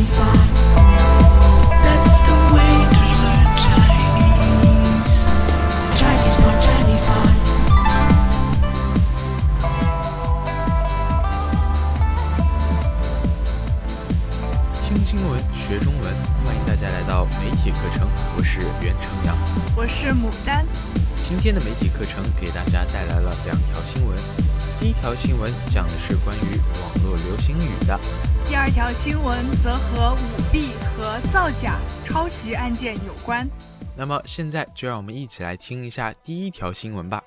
Chinese pot. That's the way to learn Chinese. Chinese pot, Chinese pot. 听新闻学中文，欢迎大家来到媒体课程，我是袁成阳， 我是牡丹。 今天的媒体课程给大家带来了2条新闻。第一条新闻讲的是关于网络流行语的， 第2条新闻则和舞弊和造假、抄袭案件有关。 那么现在就让我们一起来听一下第1条新闻吧。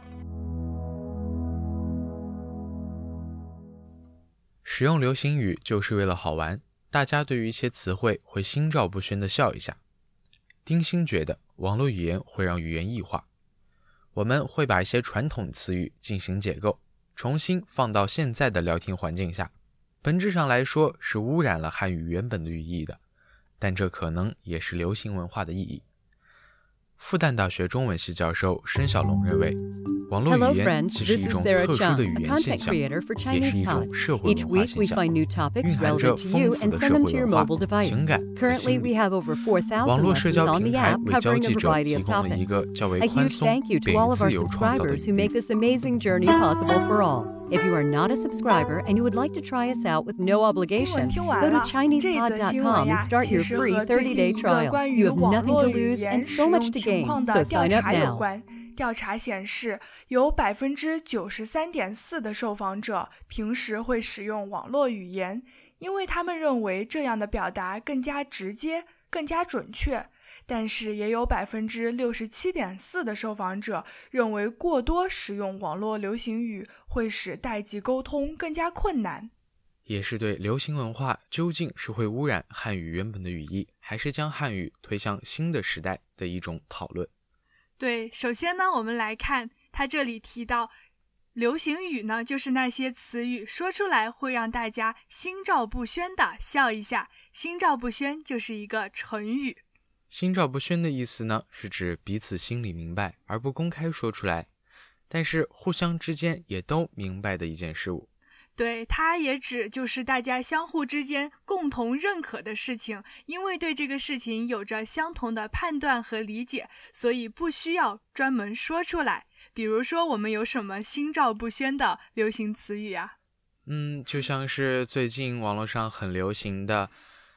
使用流行语就是为了好玩，大家对于一些词汇会心照不宣地笑一下。丁鑫觉得网络语言会让语言异化，我们会把一些传统词语进行解构，重新放到现在的聊天环境下，本质上来说是污染了汉语原本的语义的，但这可能也是流行文化的意义。复旦大学中文系教授申小龙认为，网络语言其实是一种特殊的语言现象，也是一种社会文化现象，蕴含着丰富的社会文化、情感和心理。网络社交平台为交际者提供了一个较为宽松并自由创造的语境。 If you are not a subscriber and you would like to try us out with no obligation, go to ChinesePod.com and start your free 30-day trial. You have nothing to lose and so much to gain, so sign up now. 调查显示，有 93.4% 的受访者平时会使用网络语言，因为他们认为这样的表达更加直接、更加准确。但是也有 67.4% 的受访者认为过多使用网络流行语会使代际沟通更加困难， 也是对流行文化究竟是会污染汉语原本的语义，还是将汉语推向新的时代的一种讨论。 对，首先呢，我们来看他这里提到流行语呢，就是那些词语说出来会让大家心照不宣的笑一下。心照不宣就是一个成语。 心照不宣的意思呢，是指彼此心里明白而不公开说出来，但是互相之间也都明白的一件事物。 对，它也指就是大家相互之间共同认可的事情，因为对这个事情有着相同的判断和理解，所以不需要专门说出来。比如说我们有什么心照不宣的流行词语啊？ 就像是最近网络上很流行的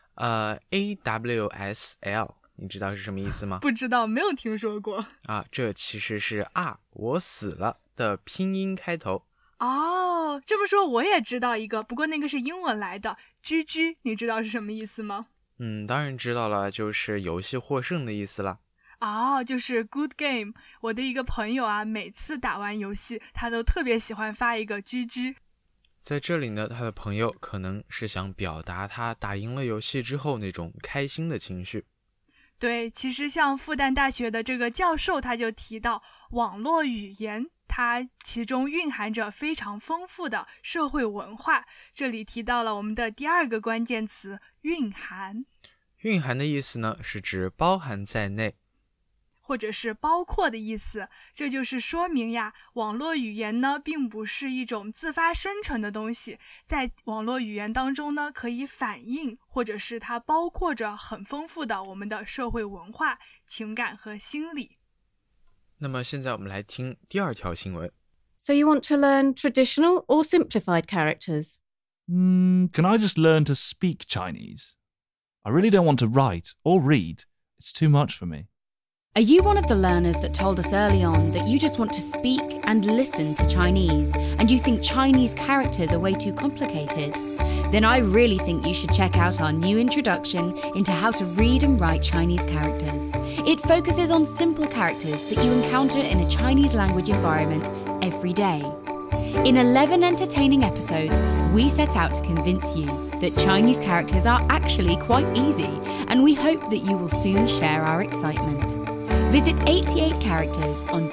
AWSL，你知道是什么意思吗？ 不知道，没有听说过啊，这其实是我死了的拼音开头。 哦，这么说我也知道一个，不过那个是英文来的 GG， 你知道是什么意思吗？ 当然知道了，就是游戏获胜的意思了。 就是 good game。 我的一个朋友啊，每次打完游戏他都特别喜欢发一个 GG。 在这里呢，他的朋友可能是想表达他打赢了游戏之后那种开心的情绪。 对，其实像复旦大学的这个教授他就提到，网络语言它其中蕴含着非常丰富的社会文化。这里提到了我们的第2个关键词，蕴含。 蕴含的意思呢，是指包含在内， 或者是包括的意思。这就是说明呀，网络语言呢并不是一种自发生成的东西，在网络语言当中呢，可以反映或者是它包括着很丰富的我们的社会文化、情感和心理。 那么现在我们来听第2条新闻。 So you want to learn traditional or simplified characters? Can I just learn to speak Chinese? I really don't want to write or read. It's too much for me. Are you one of the learners that told us early on that you just want to speak and listen to Chinese, and you think Chinese characters are way too complicated? Then I really think you should check out our new introduction into how to read and write Chinese characters. It focuses on simple characters that you encounter in a Chinese language environment every day. In 11 entertaining episodes, we set out to convince you that Chinese characters are actually quite easy, and we hope that you will soon share our excitement. Visit 88 characters on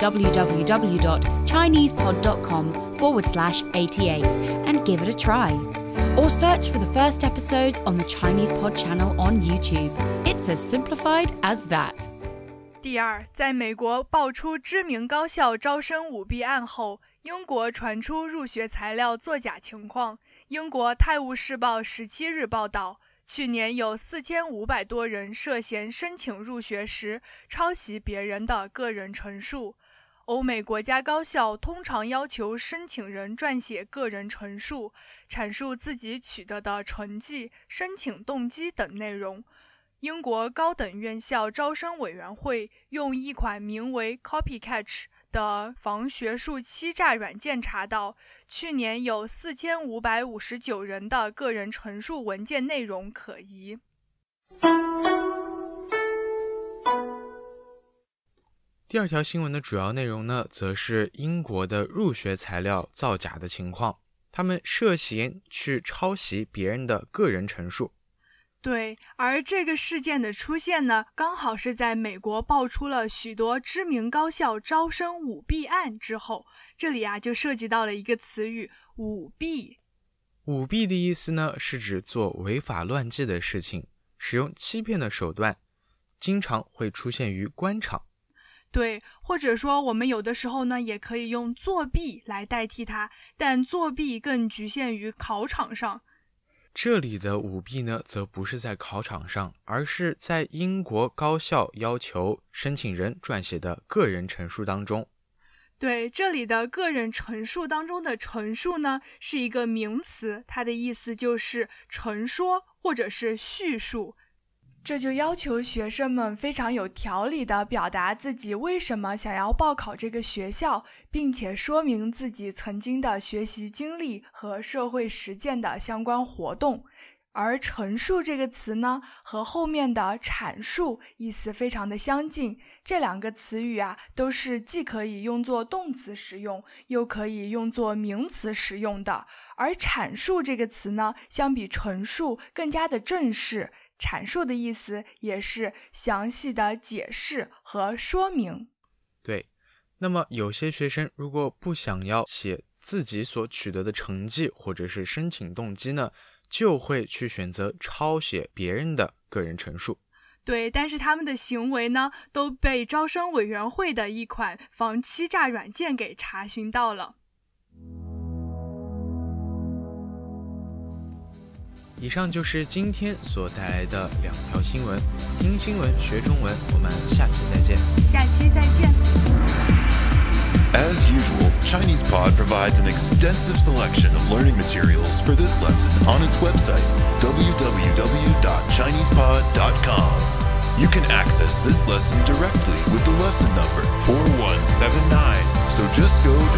www.chinesepod.com/88 and give it a try. Or search for the first episodes on the Chinese Pod channel on YouTube. It's as simplified as that. 第2，在美国爆出知名高校招生舞弊案后，英国传出入学材料作假情况。英国《泰晤士报》17日报道， 去年有4500多人涉嫌申请入学时抄袭别人的个人陈述。欧美国家高校通常要求申请人撰写个人陈述，阐述自己取得的成绩、申请动机等内容。英国高等院校招生委员会用一款名为 Copycatch 的防学术欺诈软件查到，去年有4559人的个人陈述文件内容可疑。 第二条新闻的主要内容呢，则是英国的入学材料造假的情况，他们涉嫌去抄袭别人的个人陈述。 对，而这个事件的出现呢，刚好是在美国爆出了许多知名高校招生舞弊案之后。这里就涉及到了一个词语，舞弊。 舞弊的意思呢，是指做违法乱纪的事情，使用欺骗的手段，经常会出现于官场。 对，或者说我们有的时候呢，也可以用作弊来代替它，但作弊更局限于考场上。 这里的舞弊呢，则不是在考场上，而是在英国高校要求申请人撰写的个人陈述当中。 对，这里的个人陈述当中的陈述呢，是一个名词，它的意思就是陈说或者是叙述。这就要求学生们非常有条理地表达自己为什么想要报考这个学校，并且说明自己曾经的学习经历和社会实践的相关活动。而陈述这个词呢，和后面的阐述意思非常的相近，这两个词语都是既可以用作动词使用，又可以用作名词使用的。而阐述这个词呢，相比陈述更加的正式，阐述的意思也是详细的解释和说明。 对，那么有些学生如果不想要写自己所取得的成绩或者是申请动机呢，就会去选择抄写别人的个人陈述。 对，但是他们的行为呢，都被招生委员会的一款防欺诈软件给查询到了。 以上就是今天所带来的2条新闻。听新闻学中文，我们下期再见。 下期再见。 As usual, ChinesePod provides an extensive selection of learning materials for this lesson on its website, www.chinesepod.com. You can access this lesson directly with the lesson number 4179. So just go to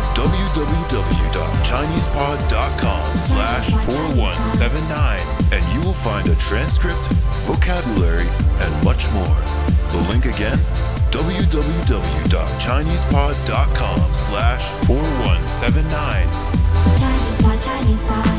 www.chinesepod.com/4179 and you will find a transcript, vocabulary, and much more. The link again, www.chinesepod.com/4179. Chinese Pod.